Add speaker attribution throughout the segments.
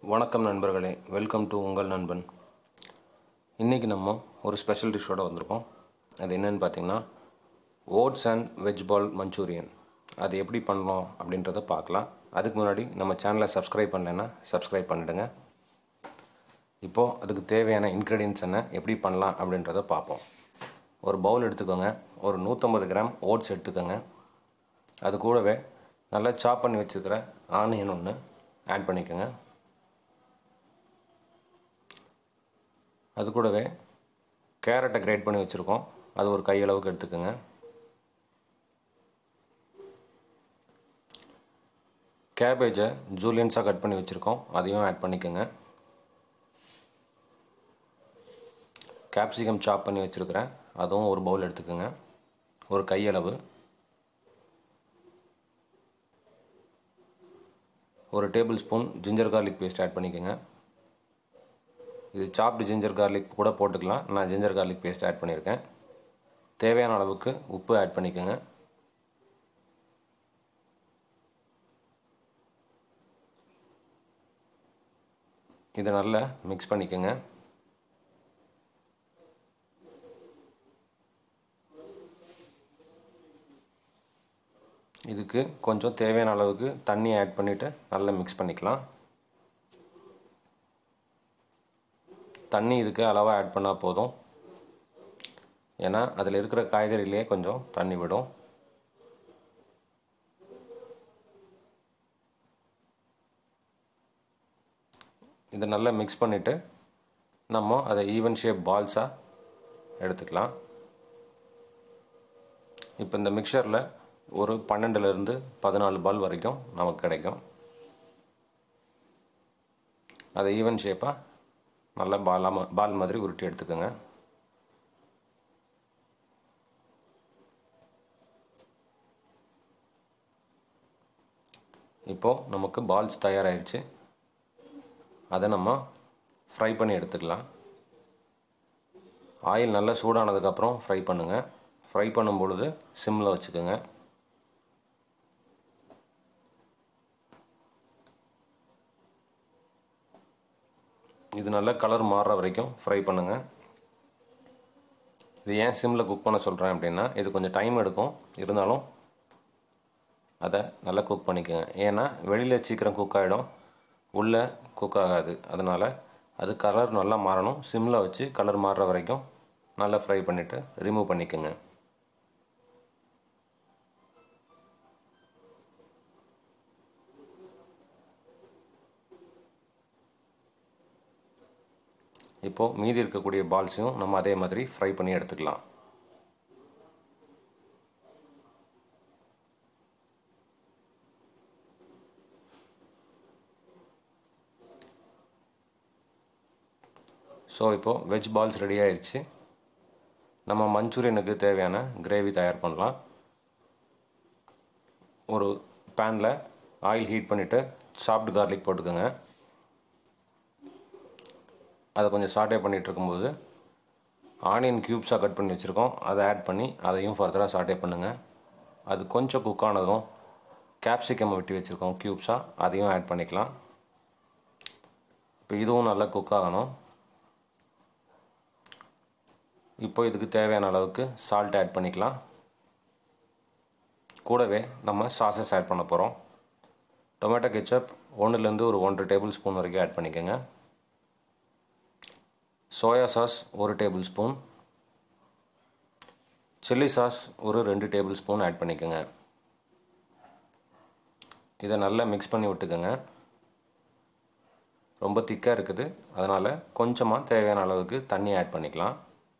Speaker 1: வணக்கம் நண்பர்களே, welcome to உங்கள் நண்பன். இன்றைக்கி நம்ம ஒரு ஸ்பெஷல் டிஷ்ஷோடு வந்திருக்கோம். அது என்னென்னு பார்த்தீங்கன்னா oats and veg ball manchurian. அது எப்படி பண்ணலாம் அப்படின்றத பார்க்கலாம். அதுக்கு முன்னாடி நம்ம சேனலை சப்ஸ்கிரைப் பண்ணலைன்னா சப்ஸ்கிரைப் பண்ணிவிடுங்க. இப்போது அதுக்கு தேவையான இன்க்ரீடியன்ட்ஸ் என்ன, எப்படி பண்ணலாம் அப்படின்றத பார்ப்போம். ஒரு பவுல் எடுத்துக்கோங்க. ஒரு 150 கிராம் ஓட்ஸ் எடுத்துக்கோங்க. அது கூடவே நல்லா சாப் பண்ணி வச்சுருக்கிற ஆனியன் ஒன்று ஆட் பண்ணிக்கோங்க. அது கூடவே கேரட்டை கிரேட் பண்ணி வச்சுருக்கோம், அது ஒரு கையளவுக்கு எடுத்துக்கோங்க. கேபேஜை ஜூலியன்ஸாக கட் பண்ணி வச்சுருக்கோம், அதையும் ஆட் பண்ணிக்கோங்க. கேப்சிகம் சாப் பண்ணி வச்சுருக்கிறேன், அதுவும் ஒரு பவுல் எடுத்துக்கோங்க, ஒரு கையளவு. ஒரு table spoon ginger garlic paste add பண்ணிக்கோங்க. இது சாப்டு ஜிஞ்சர் கார்லிக் கூட போட்டுக்கலாம், நான் ஜிஞ்சர் கார்லிக் பேஸ்ட் ஆட் பண்ணியிருக்கேன். தேவையான அளவுக்கு உப்பு ஆட் பண்ணிக்கோங்க. இதை நல்லா மிக்ஸ் பண்ணிக்கோங்க. இதுக்கு கொஞ்சம் தேவையான அளவுக்கு தண்ணி ஆட் பண்ணிவிட்டு நல்லா மிக்ஸ் பண்ணிக்கலாம். தண்ணி இதுக்கு அளவாக ஆட் பண்ணால் போதும், ஏன்னா அதில் இருக்கிற காய்கறியிலே கொஞ்சம் தண்ணி விடும். இதை நல்லா மிக்ஸ் பண்ணிவிட்டு நம்ம அதை ஈவன் ஷேப் பால்ஸாக எடுத்துக்கலாம். இப்போ இந்த மிக்சரில் ஒரு 12லேருந்து 14 பால் வரைக்கும் நமக்கு கிடைக்கும். அதை ஈவன் ஷேப்பாக நல்லா பால் மாதிரி உருட்டி எடுத்துக்கோங்க. இப்போது நமக்கு பால்ஸ் தயாராகிடுச்சு. அதை நம்ம ஃப்ரை பண்ணி எடுத்துக்கலாம். ஆயில் நல்லா சூடானதுக்கப்புறம் ஃப்ரை பண்ணுங்கள். ஃப்ரை பண்ணும் பொழுது சிம்மில் வச்சுக்கோங்க. இது நல்லா கலர் மாறுற வரைக்கும் ஃப்ரை பண்ணுங்கள். இது ஏன் சிம்மில் குக் பண்ண சொல்கிறேன் அப்படின்னா, இது கொஞ்சம் டைம் எடுக்கும், இருந்தாலும் அதை நல்லா குக் பண்ணிக்கோங்க. ஏன்னா வெளியில் சீக்கிரம் குக் ஆகிடும், உள்ளே குக் ஆகாது. அதனால் அது கலர் நல்லா மாறணும். சிம்மில் வச்சு கலர் மாறுற வரைக்கும் நல்லா ஃப்ரை பண்ணிவிட்டு ரிமூவ் பண்ணிக்கோங்க. இப்போது மீதி இருக்கக்கூடிய பால்ஸையும் நம்ம அதே மாதிரி ஃப்ரை பண்ணி எடுத்துக்கலாம். ஸோ இப்போது வெஜ் பால்ஸ் ரெடி ஆயிடுச்சு. நம்ம மஞ்சூரியனுக்கு தேவையான கிரேவி தயார் பண்ணலாம். ஒரு பேனில் ஆயில் ஹீட் பண்ணிவிட்டு சாப்டு கார்லிக் போட்டுக்கோங்க. அதை கொஞ்சம் சாட்டே பண்ணிகிட்டு இருக்கும்போது ஆனியன் க்யூப்ஸாக கட் பண்ணி வச்சுருக்கோம், அதை ஆட் பண்ணி அதையும் ஃபர்தராக சாட்டே பண்ணுங்கள். அது கொஞ்சம் குக் ஆனதும் கேப்சிகம் வெட்டி வச்சுருக்கோம் க்யூப்ஸாக, அதையும் ஆட் பண்ணிக்கலாம். இப்போ இதுவும் நல்லா குக் ஆகணும். இப்போ இதுக்கு தேவையான அளவுக்கு சால்ட் ஆட் பண்ணிக்கலாம். கூடவே நம்ம சாஸஸ் ஆட் பண்ண போகிறோம். டொமேட்டோ கெச்சப் 1லேருந்து ஒரு 1.5 டேபிள் ஸ்பூன் வரைக்கும் ஆட் பண்ணிக்கோங்க. Soya sauce 1 table spoon, chilli sauce ஒரு 2 டேபிள் ஸ்பூன் ஆட் பண்ணிக்கோங்க. இதை நல்லா மிக்ஸ் பண்ணி விட்டுக்கோங்க. ரொம்ப திக்காக இருக்குது, அதனால் கொஞ்சமாக தேவையான அளவுக்கு தண்ணி ஆட் பண்ணிக்கலாம்.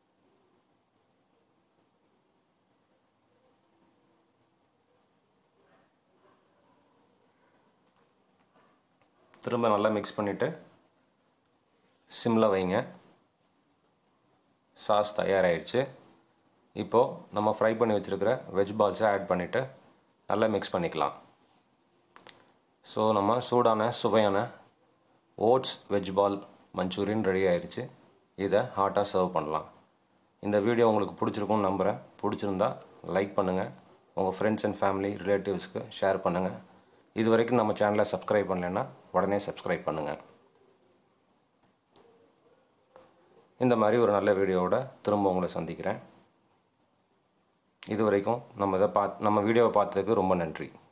Speaker 1: திரும்ப நல்லா மிக்ஸ் பண்ணிவிட்டு சிம்மில் வைங்க. சாஸ் தயாராகிடுச்சு. இப்போது நம்ம ஃப்ரை பண்ணி வச்சுருக்கிற வெஜ் பால்ஸை ஆட் பண்ணிவிட்டு நல்லா மிக்ஸ் பண்ணிக்கலாம். ஸோ நம்ம சூடான சுவையான oats veg ball manchurian ready ஆயிடுச்சு. இதை ஹாட்டாக சர்வ் பண்ணலாம். இந்த வீடியோ உங்களுக்கு பிடிச்சிருக்கும்னு நம்புகிறேன். பிடிச்சிருந்தா லைக் பண்ணுங்கள், உங்கள் ஃப்ரெண்ட்ஸ் அண்ட் ஃபேமிலி ரிலேட்டிவ்ஸ்க்கு ஷேர் பண்ணுங்கள். இது வரைக்கும் நம்ம சேனலை சப்ஸ்கிரைப் பண்ணலைன்னா உடனே சப்ஸ்கிரைப் பண்ணுங்கள். இந்த மாதிரி ஒரு நல்ல வீடியோவோட திரும்ப உங்களை சந்திக்கிறேன். இது வரைக்கும் நம்ம வீடியோவை பார்த்ததுக்கு ரொம்ப நன்றி.